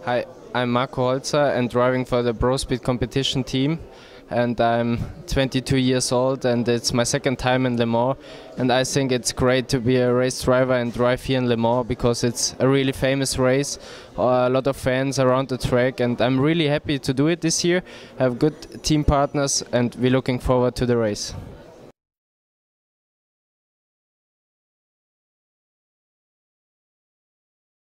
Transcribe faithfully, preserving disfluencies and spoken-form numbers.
Hi, I'm Marco Holzer and driving for the Pro Speed competition team, and I'm twenty-two years old and it's my second time in Le Mans, and I think it's great to be a race driver and drive here in Le Mans because it's a really famous race, a lot of fans around the track, and I'm really happy to do it this year. I have good team partners and we're looking forward to the race.